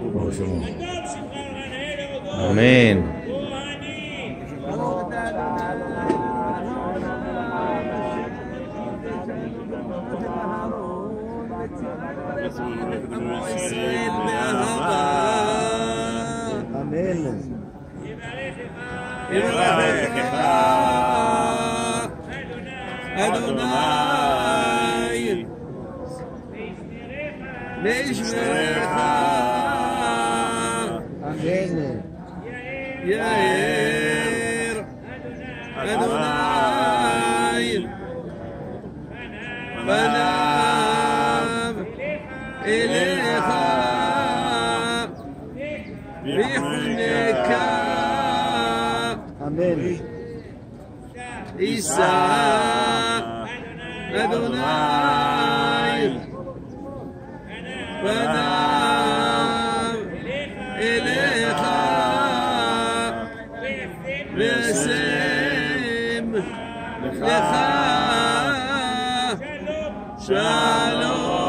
ברוך שמו. אמן. אמן. יברכך אדוני וישמרך. אמן. יאר אדוני פניו אליך ויחונקה. אמן. יישא אדוני פניו אליך וישם לך שלום.